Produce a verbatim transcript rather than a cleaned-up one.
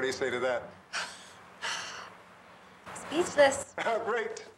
What do you say to that? Speechless. Oh, great.